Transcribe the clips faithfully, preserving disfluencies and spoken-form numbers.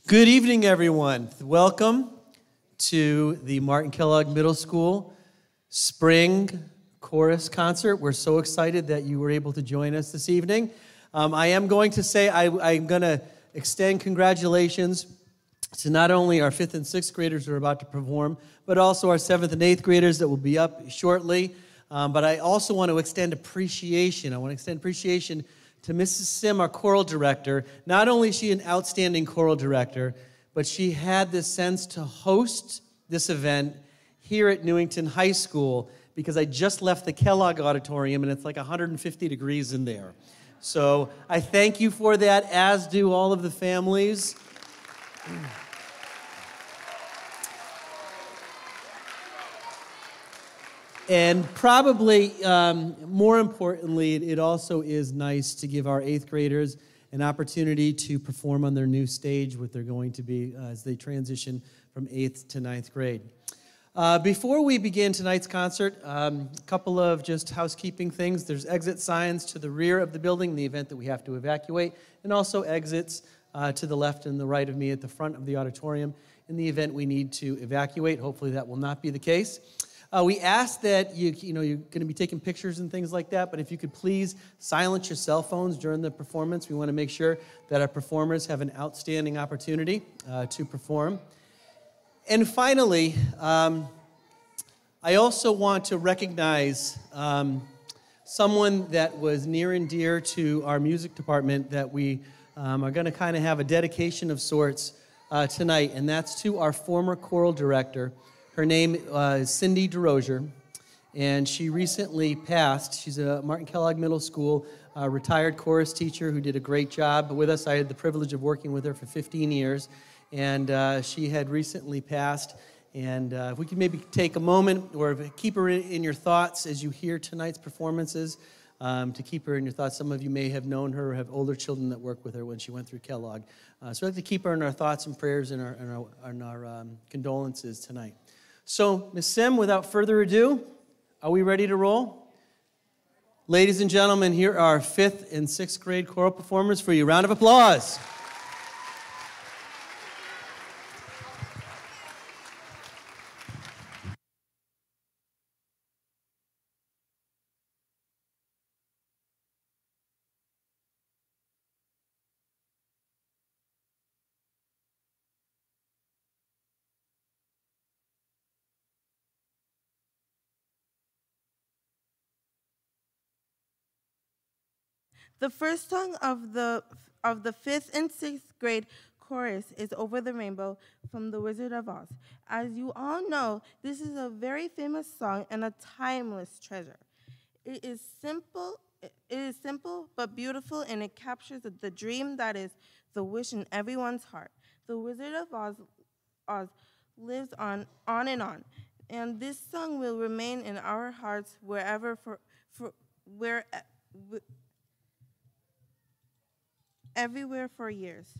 Good evening, everyone. Welcome to the Martin Kellogg Middle School Spring Chorus Concert. We're so excited that you were able to join us this evening. Um, I am going to say I, I'm going to extend congratulations to not only our fifth and sixth graders who are about to perform, but also our seventh and eighth graders that will be up shortly. Um, but I also want to extend appreciation. I want to extend appreciation to Missus Sim, our choral director. Not only is she an outstanding choral director, but she had this sense to host this event here at Newington High School, because I just left the Kellogg Auditorium and it's like one hundred fifty degrees in there. So I thank you for that, as do all of the families. And probably um, more importantly, it also is nice to give our eighth graders an opportunity to perform on their new stage, what they're going to be uh, as they transition from eighth to ninth grade. Uh, before we begin tonight's concert, um, a couple of just housekeeping things. There's exit signs to the rear of the building in the event that we have to evacuate, and also exits uh, to the left and the right of me at the front of the auditorium in the event we need to evacuate. Hopefully that will not be the case. Uh, we ask that you, you know, you're going to be taking pictures and things like that, but if you could please silence your cell phones during the performance. We want to make sure that our performers have an outstanding opportunity uh, to perform. And finally, um, I also want to recognize um, someone that was near and dear to our music department that we um, are going to kind of have a dedication of sorts uh, tonight, and that's to our former choral director. Her name uh, is Cindy DeRozier, and she recently passed. She's a Martin Kellogg Middle School uh, retired chorus teacher who did a great job with us. I had the privilege of working with her for fifteen years, and uh, she had recently passed. And uh, if we could maybe take a moment or keep her in, in your thoughts as you hear tonight's performances, um, to keep her in your thoughts. Some of you may have known her or have older children that work with her when she went through Kellogg. Uh, so I'd like to keep her in our thoughts and prayers and our, and our, and our um, condolences tonight. So, Miz Sim, without further ado, are we ready to roll? Ladies and gentlemen, here are our fifth and sixth grade choral performers for you. Round of applause. The first song of the of the fifth and sixth grade chorus is Over the Rainbow from The Wizard of Oz. As you all know, this is a very famous song and a timeless treasure. It is simple, it is simple but beautiful, and it captures the dream that is the wish in everyone's heart. The Wizard of Oz, Oz lives on, on and on, and this song will remain in our hearts wherever for for where. everywhere for years.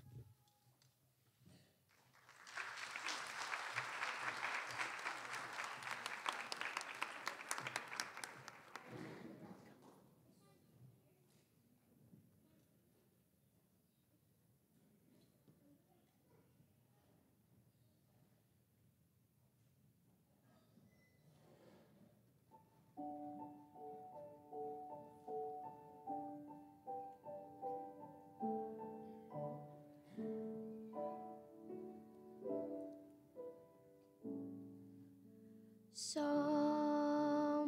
Somewhere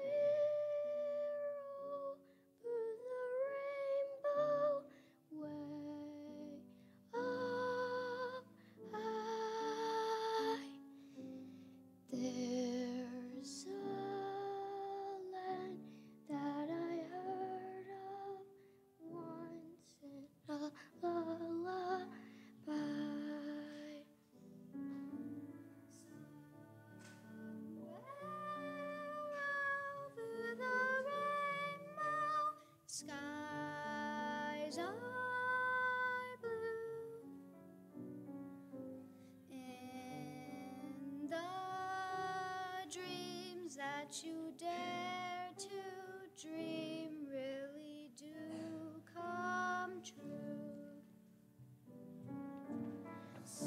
over the rainbow, way up high, there's a land that I heard of once in a lullaby. Skies are blue, and the dreams that you dare to dream really do come true.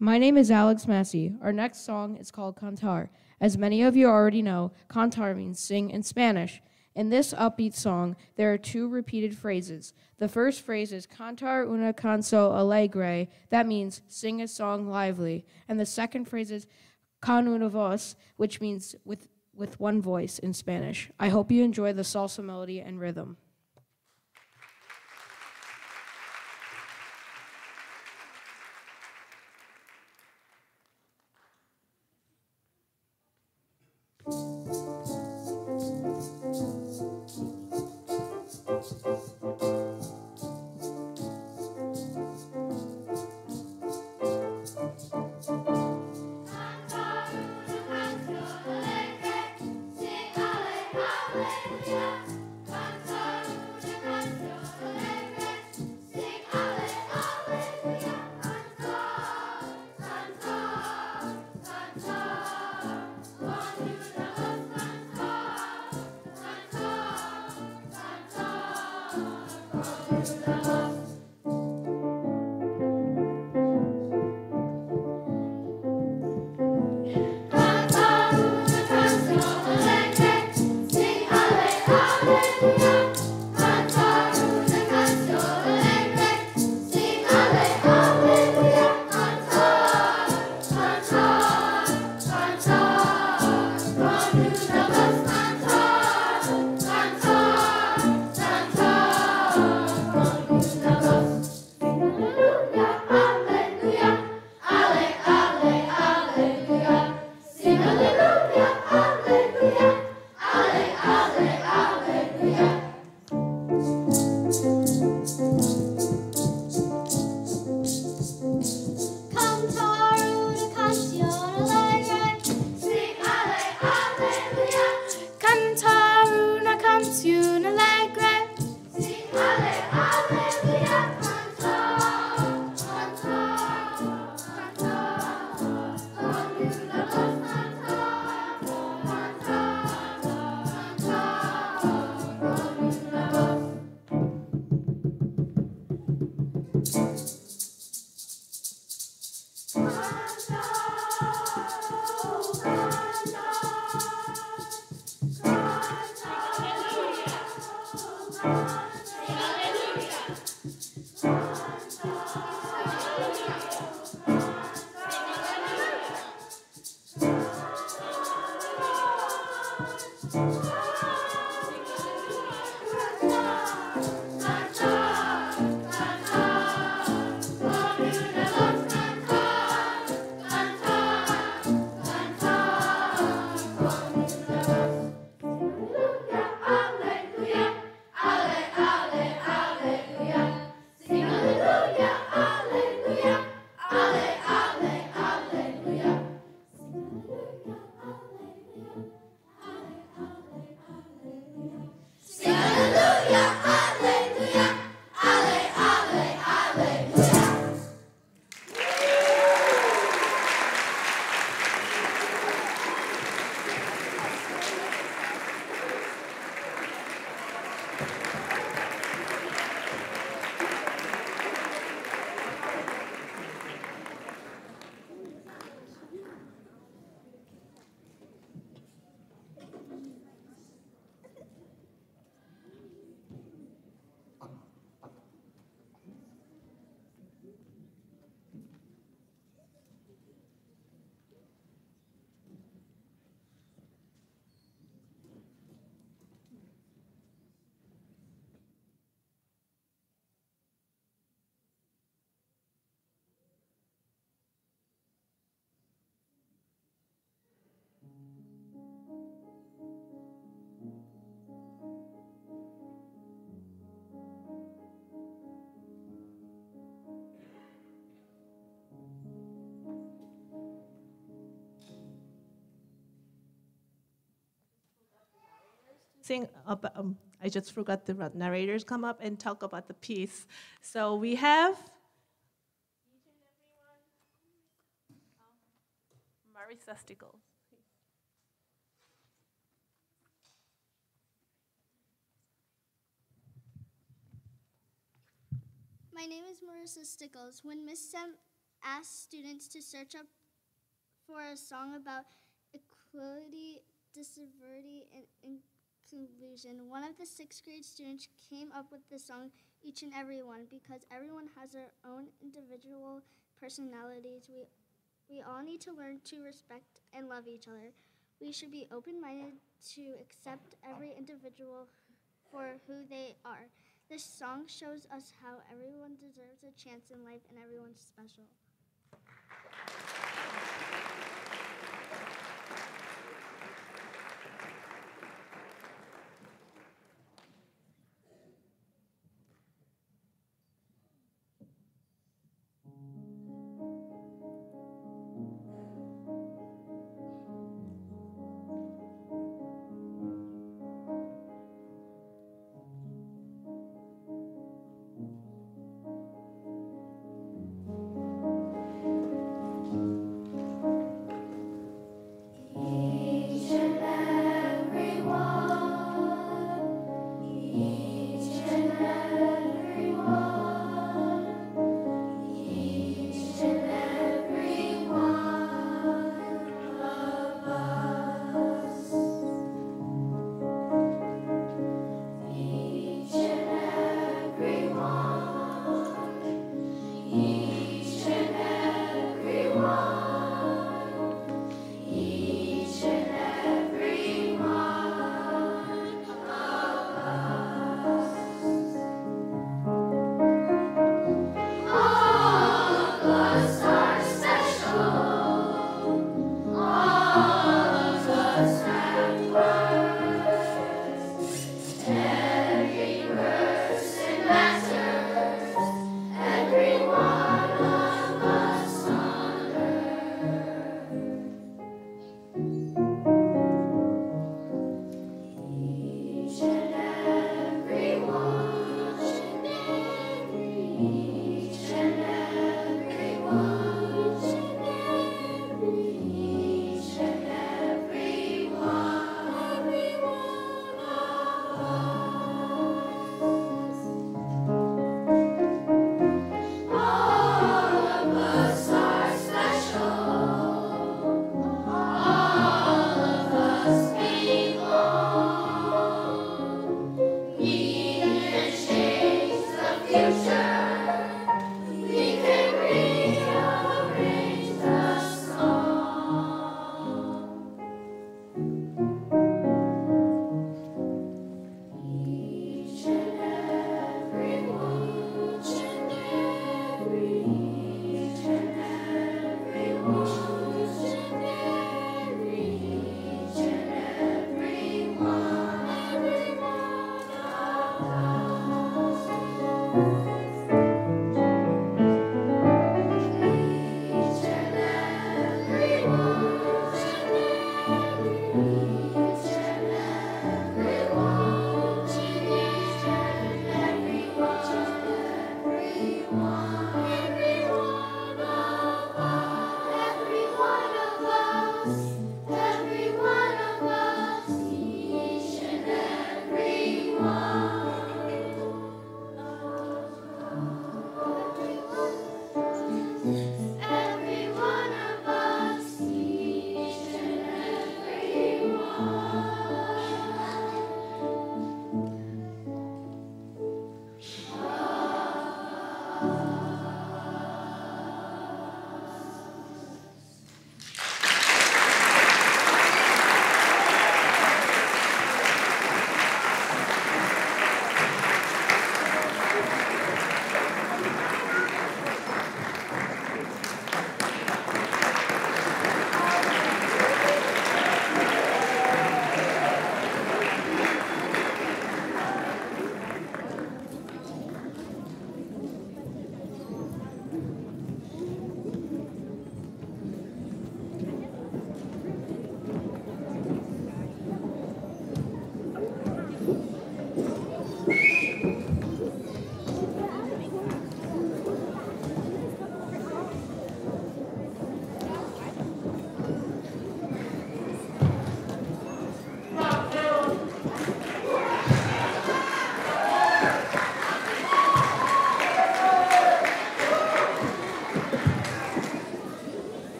My name is Alex Massey. Our next song is called Cantar. As many of you already know, cantar means sing in Spanish. In this upbeat song, there are two repeated phrases. The first phrase is cantar una canción alegre. That means sing a song lively. And the second phrase is con una voz, which means with, with one voice in Spanish. I hope you enjoy the salsa melody and rhythm. Sing about, um, I just forgot the narrators come up and talk about the piece. So we have each and everyone. Marisa Stickles. My name is Marissa Stickles. When Miss Sam asked students to search up for a song about equality, diversity, and inclusion. One of the sixth grade students came up with the song Each and Every One because everyone has their own individual personalities. We, we all need to learn to respect and love each other. We should be open-minded to accept every individual for who they are. This song shows us how everyone deserves a chance in life and everyone's special.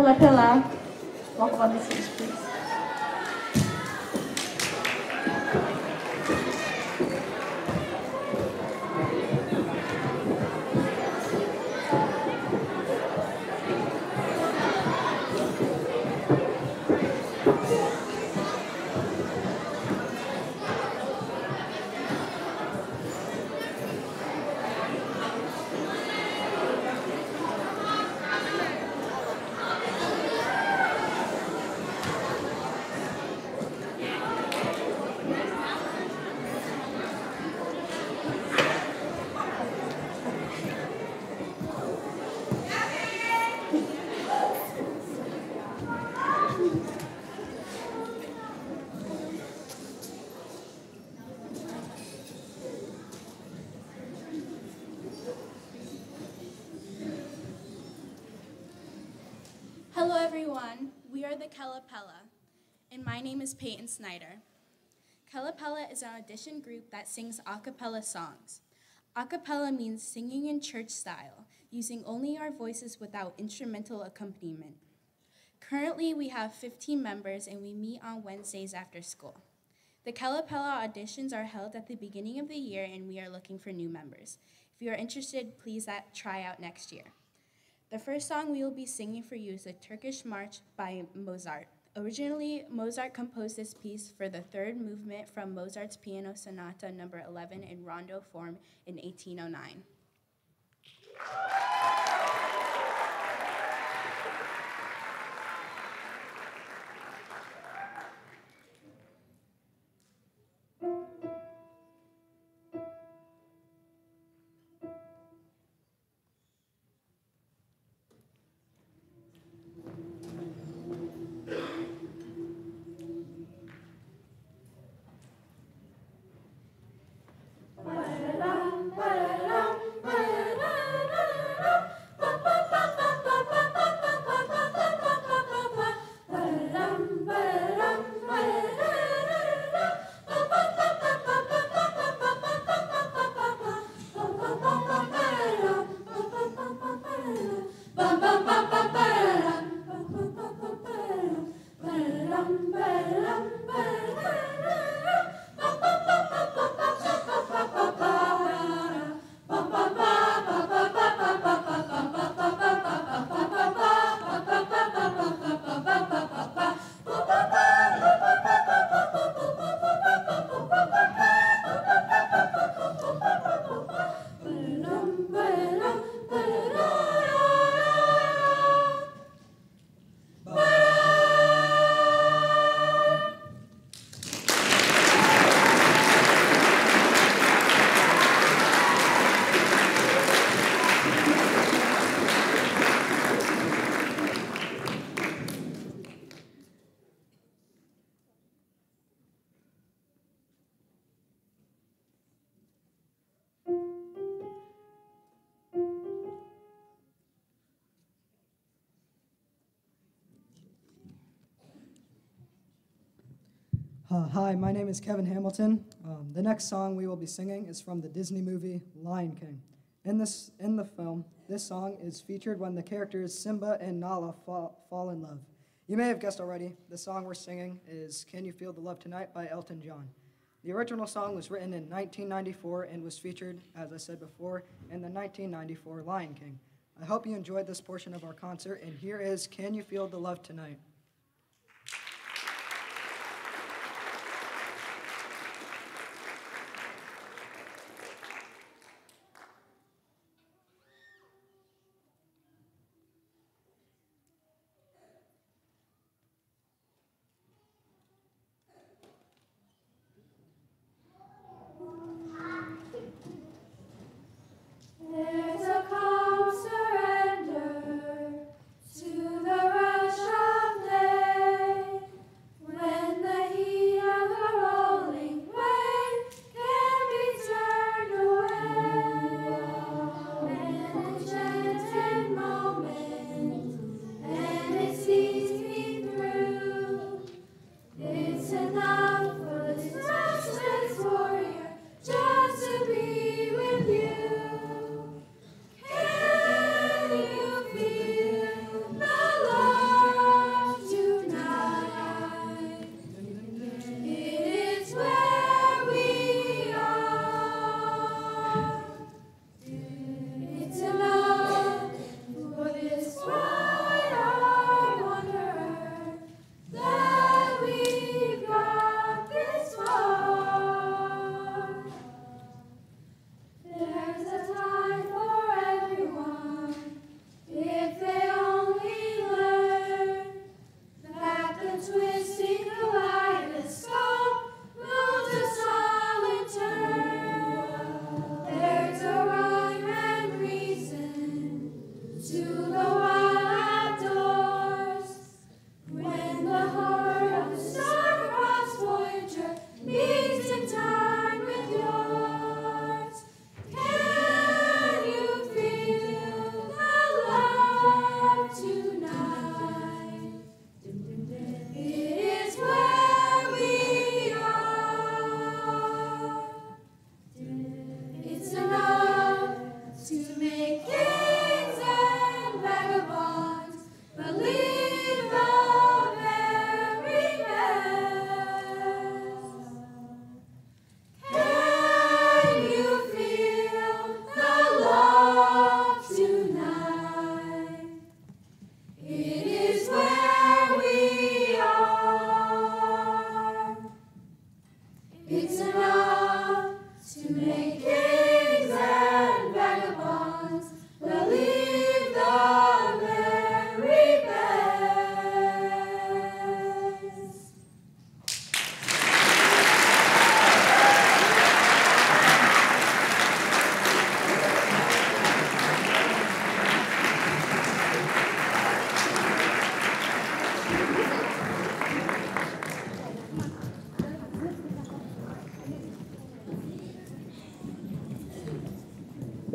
Caterpillar. Walk up on the stage, please. Hello everyone, we are the Kellogg, and my name is Peyton Snyder. Kellogg is an audition group that sings a cappella songs. A cappella means singing in church style, using only our voices without instrumental accompaniment. Currently, we have fifteen members and we meet on Wednesdays after school. The Kellogg auditions are held at the beginning of the year and we are looking for new members. If you are interested, please try out next year. The first song we will be singing for you is the Turkish March by Mozart. Originally, Mozart composed this piece for the third movement from Mozart's Piano Sonata number eleven in rondo form in eighteen oh nine. Uh, hi, my name is Kevin Hamilton. Um, the next song we will be singing is from the Disney movie Lion King. In this, in the film, this song is featured when the characters Simba and Nala fall, fall in love. You may have guessed already, the song we're singing is Can You Feel the Love Tonight by Elton John. The original song was written in nineteen ninety-four and was featured, as I said before, in the nineteen ninety-four Lion King. I hope you enjoyed this portion of our concert, and here is Can You Feel the Love Tonight. There's a calm surrender to the rush of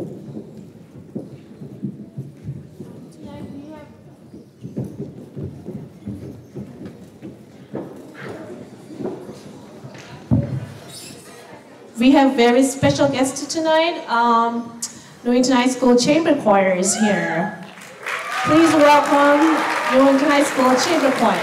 We have very special guests tonight. Um, Newington High School Chamber Choir is here. Please welcome Newington High School Chamber Choir.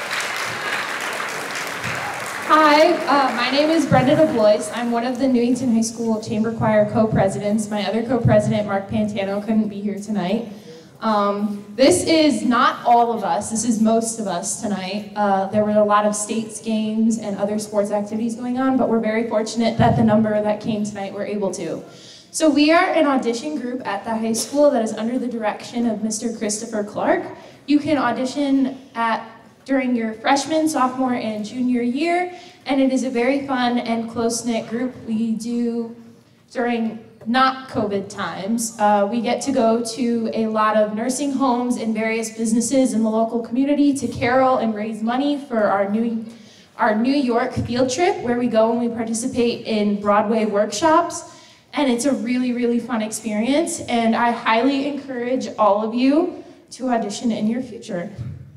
Hi, uh, my name is Brenda DeBlois. I'm one of the Newington High School Chamber Choir co-presidents. My other co-president, Mark Pantano, couldn't be here tonight. Um, this is not all of us, this is most of us tonight. Uh, there were a lot of states games and other sports activities going on, but we're very fortunate that the number that came tonight were able to. So we are an audition group at the high school that is under the direction of Mister Christopher Clark. You can audition at during your freshman, sophomore, and junior year, and it is a very fun and close-knit group. We do during not COVID times. Uh, we get to go to a lot of nursing homes and various businesses in the local community to carol and raise money for our New, our New York field trip, where we go and we participate in Broadway workshops. And it's a really, really fun experience, and I highly encourage all of you to audition in your future.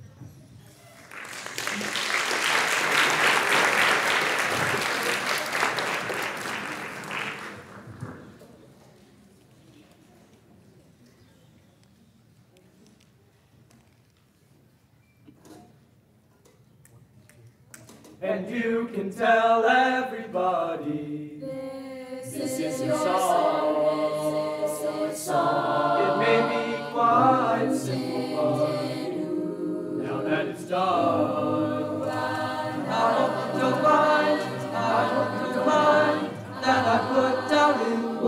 And you can tell everybody this, this is your song. This is your song. It may be quite simple, but now that it's done, I hope you don't mind, I hope you don't mind that I put down in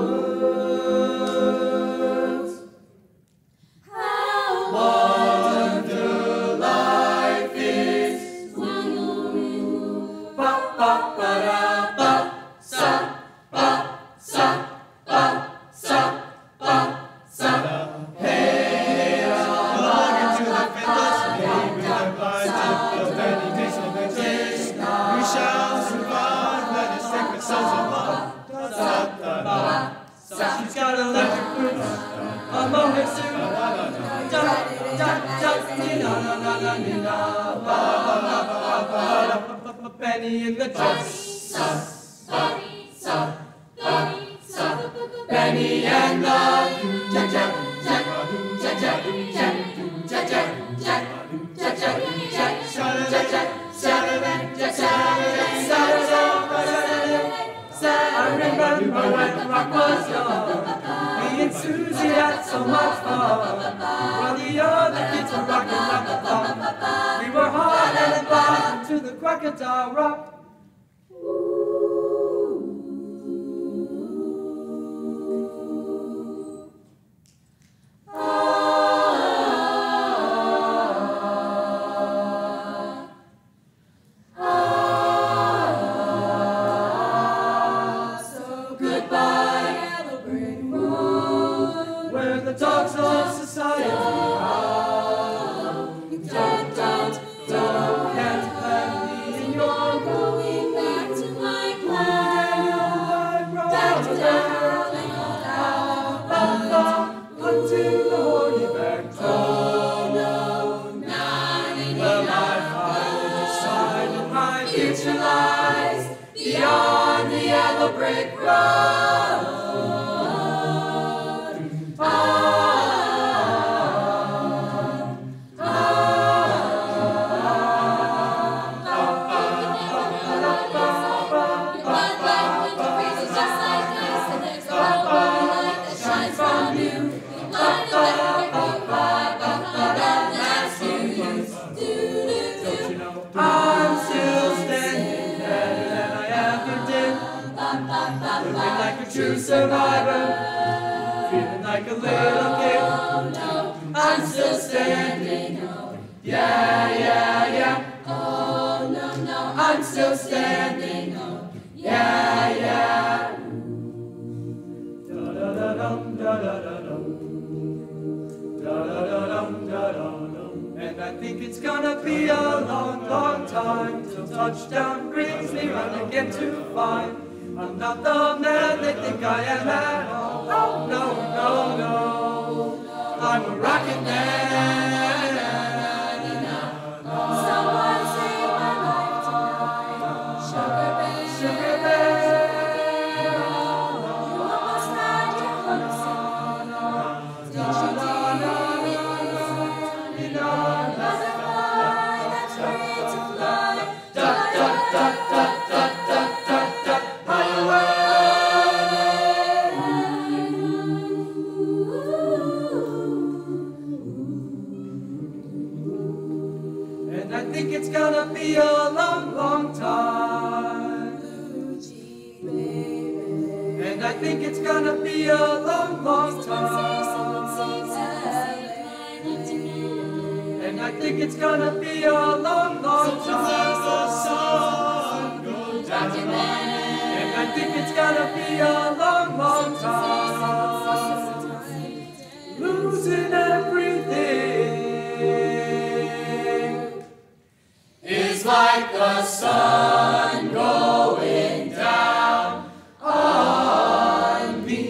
words how wonder life is. Ba ba ba da ba sa ba sa ba sa ba sa. Hey, belonging to the fitness, maybe we're blind to the many days of adventure. We shall survive, let us sing with songs of love. Da da da. She's got electric boots, a mohair suit. Da da da da na na na na na ba ba ba ba ba. Benny in the dress, Benny and the Jack Jack Jack Jack Jack Jack Jack Jack Jack Jack Saturday Saturday Jack Saturday Saturday Saturday. I remember when rock was young, me and Susie had so much fun. While the other kids were rocking rock the ball, we were hard and bound to the crocodile rock. True survivor, feeling like a little kid. Oh, no, I'm still standing. Oh, yeah, yeah, yeah. Oh, no, no, I'm still standing. Oh, yeah, yeah. Da da da dum, da da da dum, da da da dum, da da dum. And I think it's gonna be a long, long time till touchdown brings me round again to find I'm not the man they think I am at all. Oh, no. I'm a rockin' man. Someone save my life tonight. Sugar bear, Sugar bear, you almost had your hopes in me. Did you dare? Butterfly that's free to fly. da da da da da da da da, fly away. And I think it's gonna be a long, long time. And I think it's gonna be a long, long time. And I think it's gonna be a long, long time. The sun goes down. And I think it's gonna be a long, long time. Losing everything is like the sun going down on me.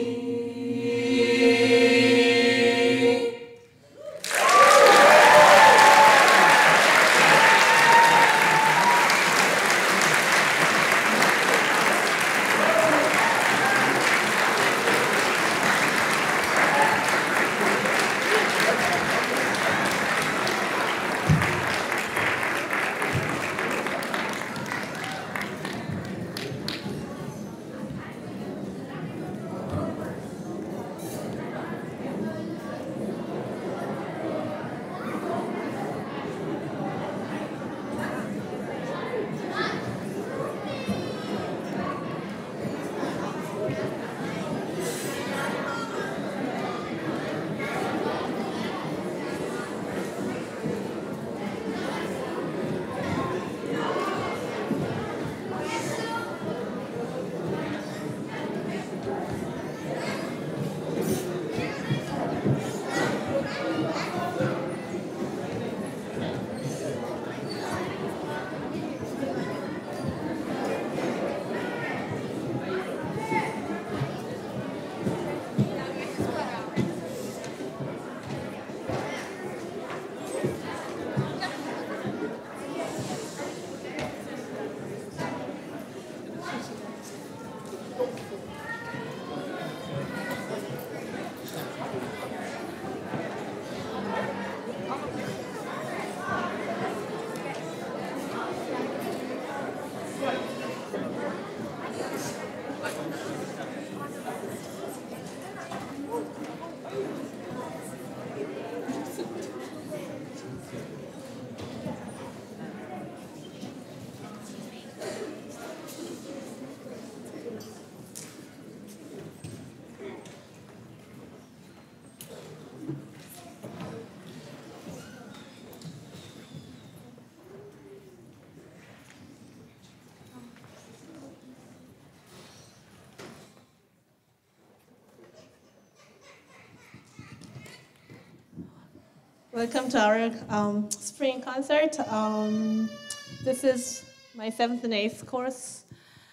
Welcome to our um, spring concert. Um, this is my seventh and eighth course.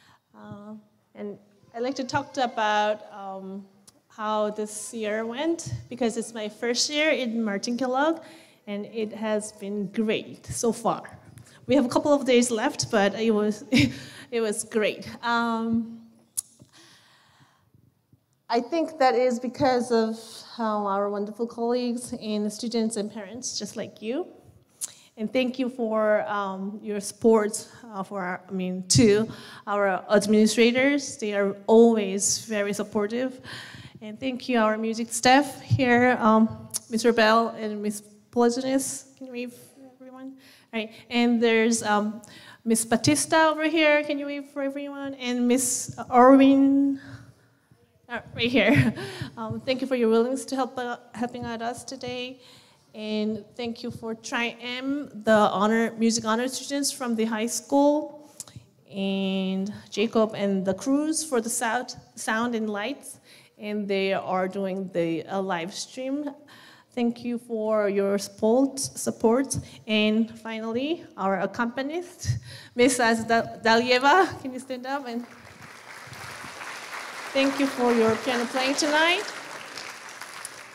Uh, and I'd like to talk about um, how this year went, because it's my first year in Martin Kellogg, and it has been great so far. We have a couple of days left, but it was, it was great. Um, I think that is because of um, our wonderful colleagues and students and parents, just like you. And thank you for um, your support uh, for our, I mean, to our administrators. They are always very supportive. And thank you, our music staff here, um, Mister Bell and Miz Pologenis. Can you wave for everyone? All right. And there's um, Miz Batista over here. Can you wave for everyone? And Miz Orwin. Uh, right here. Um, thank you for your willingness to help uh, helping out us today. And thank you for Tri-M, the honor music honor students from the high school, and Jacob and the crews for the sound, sound and lights. And they are doing the uh, live stream. Thank you for your support. support. And finally, our accompanist, Miz Dalieva. Can you stand up? And thank you for your piano playing tonight.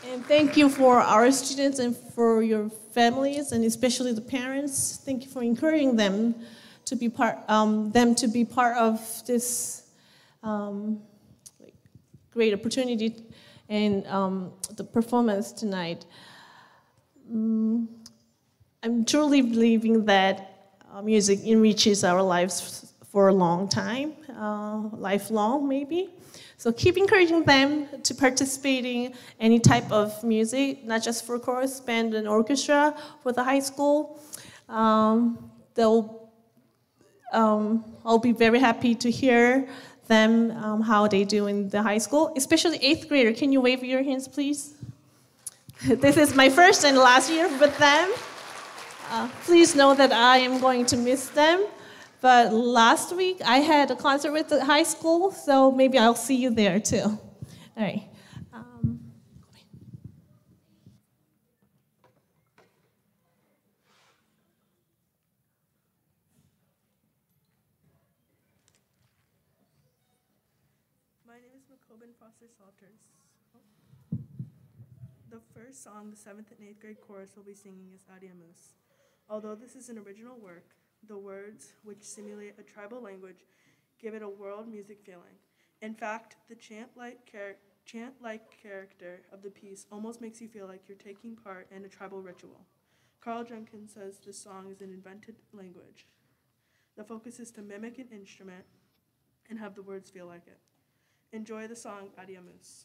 And thank you for our students and for your families, and especially the parents. Thank you for encouraging them to be part, um, them to be part of this um, like, great opportunity and um, the performance tonight. Um, I'm truly believing that uh, music enriches our lives for a long time, uh, lifelong maybe. So keep encouraging them to participate in any type of music, not just for chorus, band, and orchestra for the high school. Um, they'll, um, I'll be very happy to hear them, um, how they do in the high school, especially eighth grader. Can you wave your hands, please? This is my first and last year with them. Uh, please know that I am going to miss them. But last week, I had a concert with the high school, so maybe I'll see you there too. All right. Um, My name is McCoben Foster Salters. The first song the seventh and eighth grade chorus will be singing is Adiamus. Although this is an original work, the words, which simulate a tribal language, give it a world music feeling. In fact, the chant-like char- chant-like character of the piece almost makes you feel like you're taking part in a tribal ritual. Carl Jenkins says this song is an invented language. The focus is to mimic an instrument and have the words feel like it. Enjoy the song Adiamus.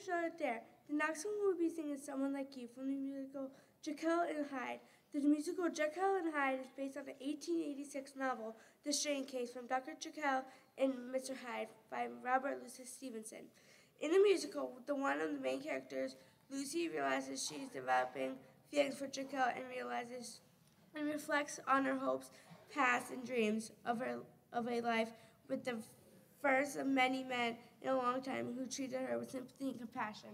started there. The next one we'll be singing is Someone Like You from the musical Jekyll and Hyde. The musical Jekyll and Hyde is based on the eighteen eighty-six novel The Strain Case from Doctor Jekyll and Mister Hyde by Robert Louis Stevenson. In the musical, the one of the main characters, Lucy, realizes she's developing feelings for Jekyll and realizes and reflects on her hopes, past, and dreams of her of a life with the first of many men in a long time who treated her with sympathy and compassion.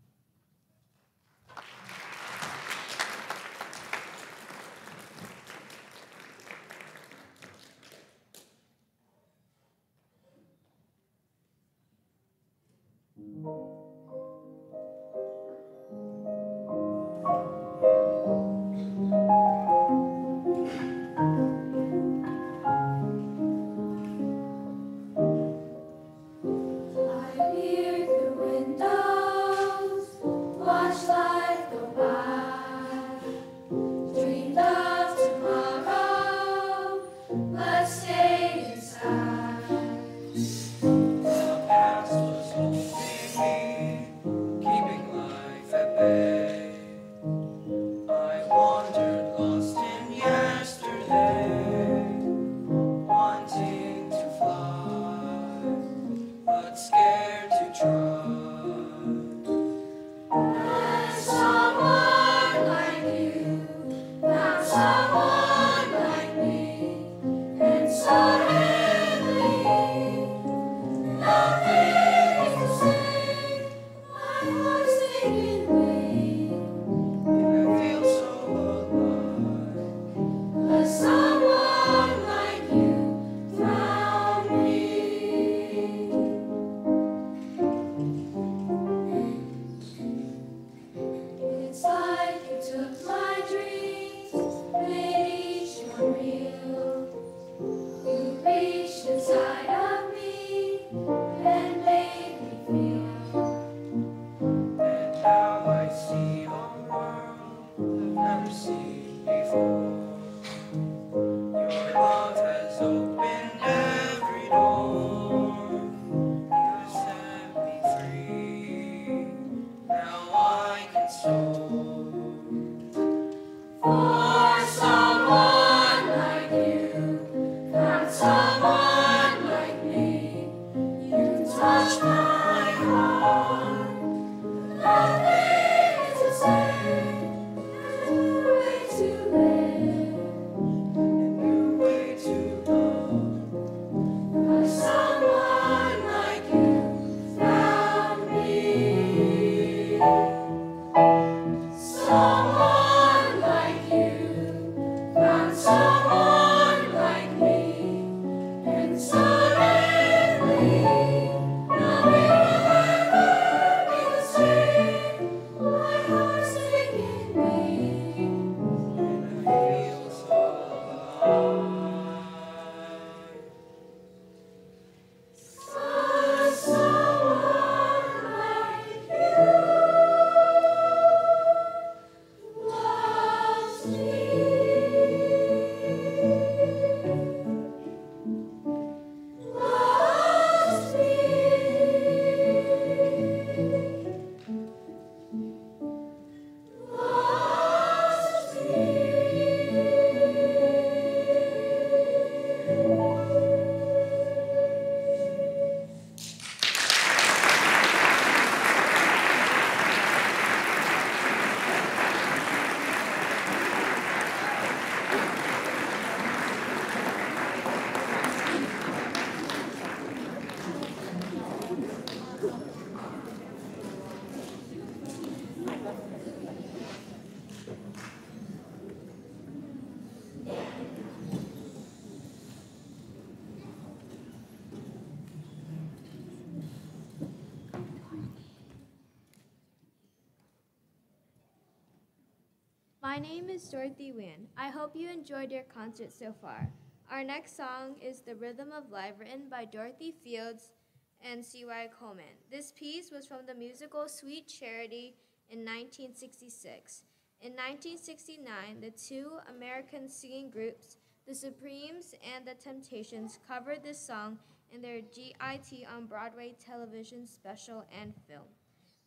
My name is Dorothy Nguyen. I hope you enjoyed your concert so far. Our next song is The Rhythm of Life, written by Dorothy Fields and C Y Coleman. This piece was from the musical Sweet Charity in nineteen sixty-six. In nineteen sixty-nine, the two American singing groups, the Supremes and the Temptations, covered this song in their G I T on Broadway television special and film.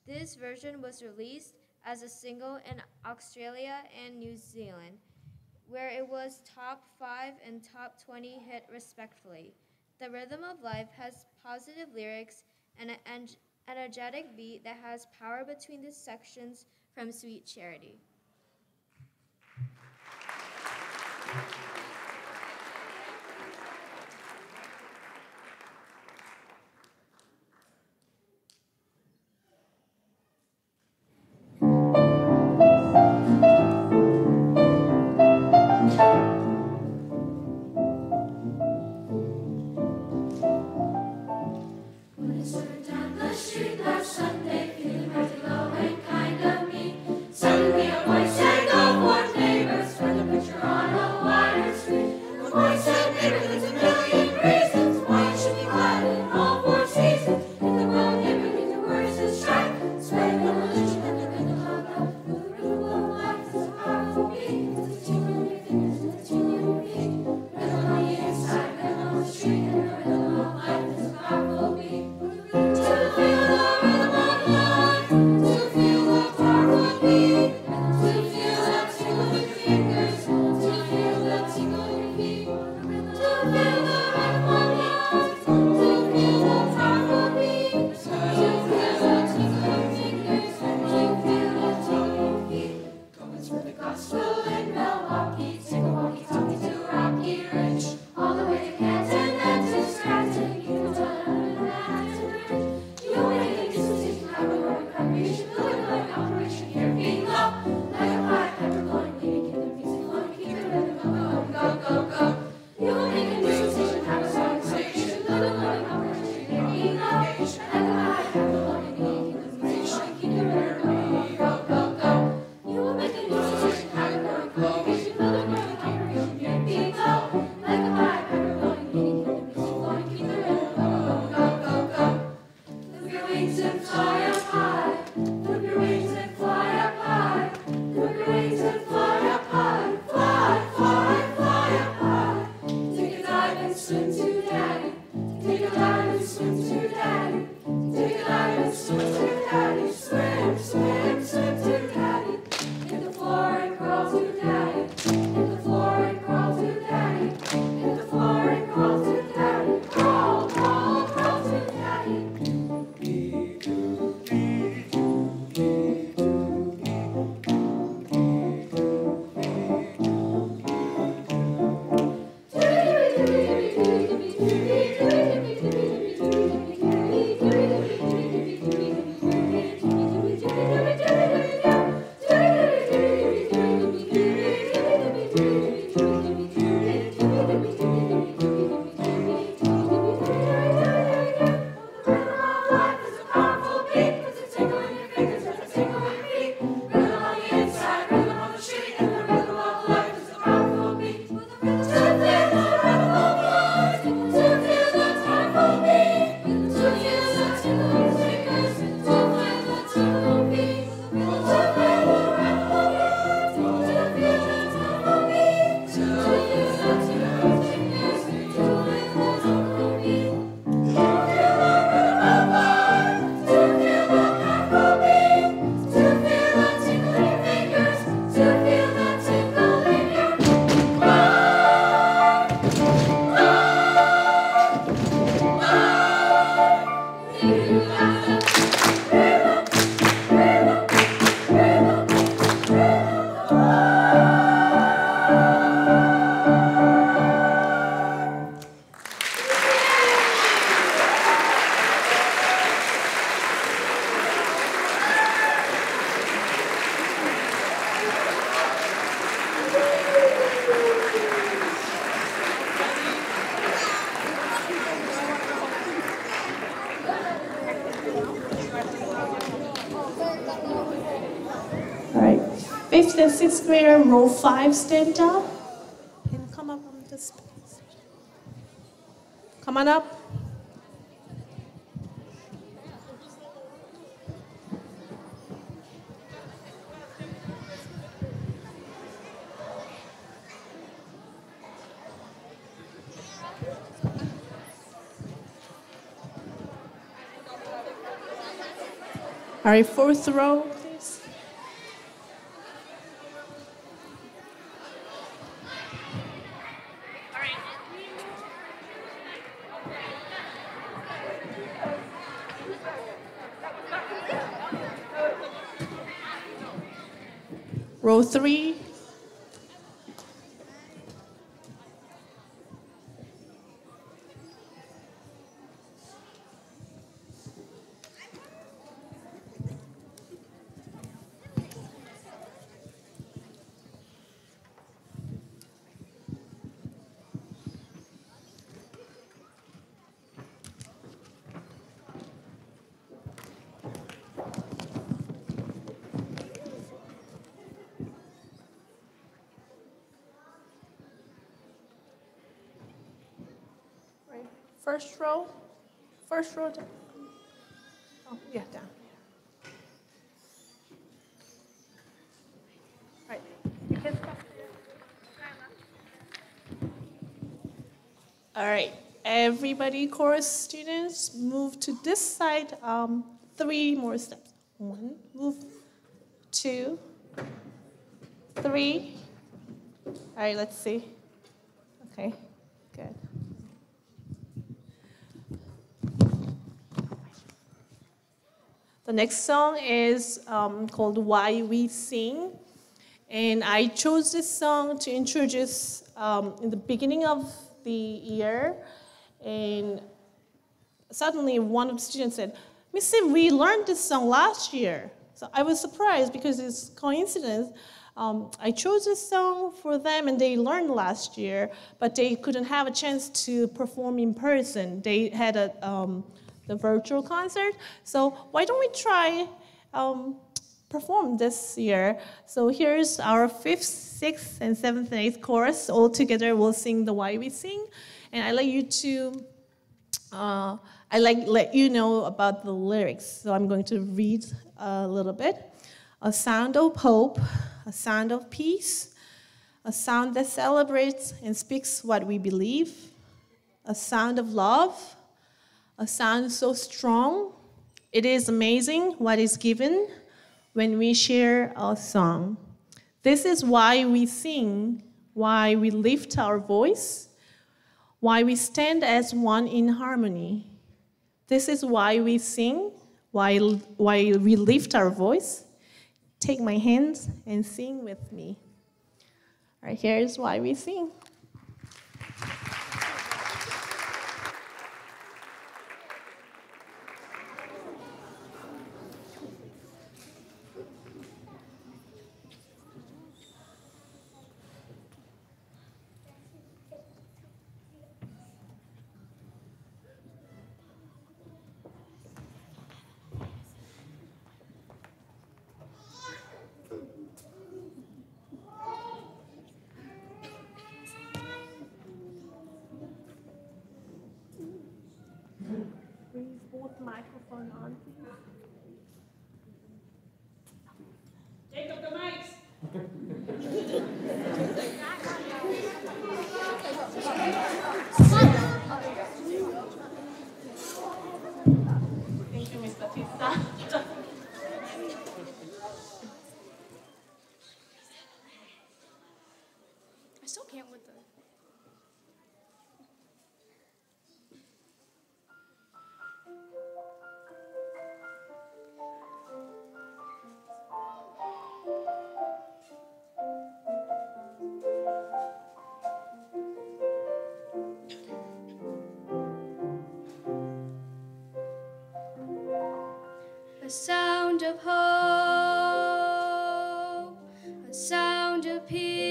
This version was released as a single in Australia and New Zealand, where it was top five and top twenty hit respectively. The Rhythm of Life has positive lyrics and an energetic beat that has power between the sections from Sweet Charity. Fifth and sixth grader, row five, stand up. And come up on this. Come on up. All right, fourth row, please. Row three. Right, first row. First row down. Oh, yeah, down. Right. All right, everybody, chorus students, move to this side. Um, three more steps. One, move. Two, three. All right, let's see. Okay, good. The next song is um, called Why We Sing. And I chose this song to introduce um, in the beginning of the year. And suddenly one of the students said, Missy, we learned this song last year. So I was surprised because it's coincidence. Um, I chose this song for them and they learned last year, but they couldn't have a chance to perform in person. They had a um, the virtual concert. So why don't we try um, perform this year? So here's our fifth, sixth, and seventh and eighth chorus. All together we'll sing the Why We Sing. And I'd like you to, uh, I like let you know about the lyrics. So I'm going to read a little bit. A sound of hope, a sound of peace, a sound that celebrates and speaks what we believe, a sound of love, a sound so strong. It is amazing what is given when we share our song. This is why we sing, why we lift our voice, why we stand as one in harmony. This is why we sing, why, why we lift our voice. Take my hands and sing with me. All right, here's why we sing. Please both microphone on. Take up the mics. Thank you, Miz Batista. I still can't with the. A sound of hope, a sound of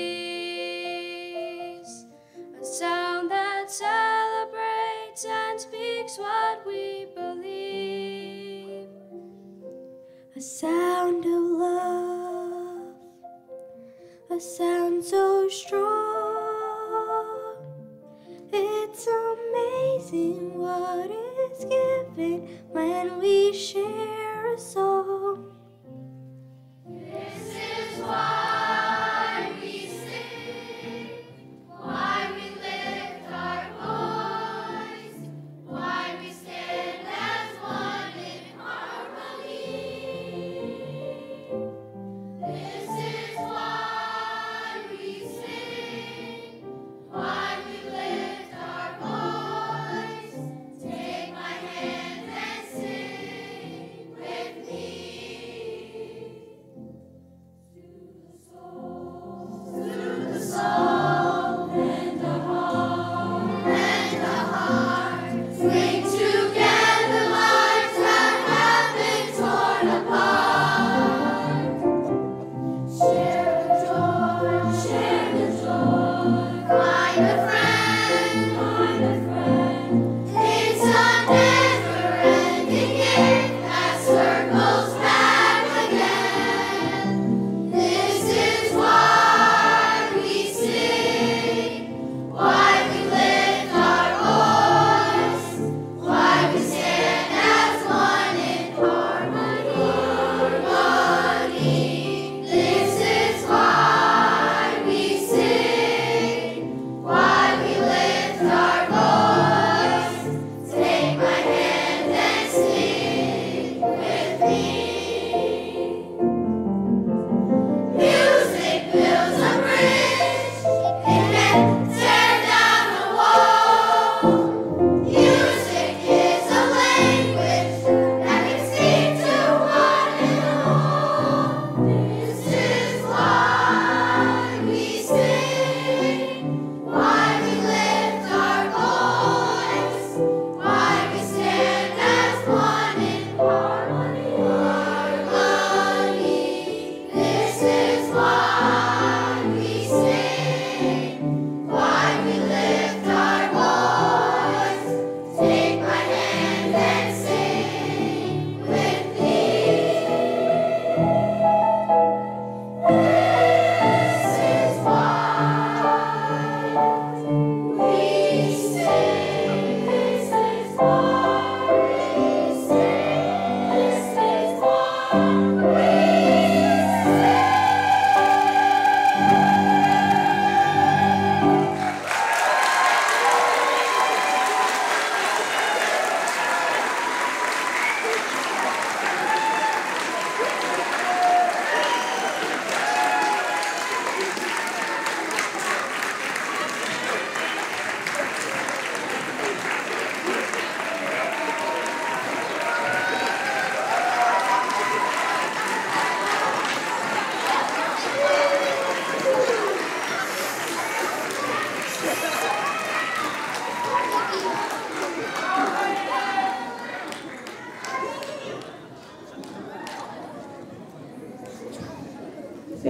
peace, a sound that celebrates and speaks what we believe, a sound of love, a sound so strong. It's amazing what is given when we share a song. This is why we sing, why we lift our voice, why we stand as one in harmony.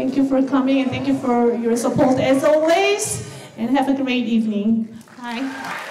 Thank you for coming and thank you for your support as always. And have a great evening. Bye.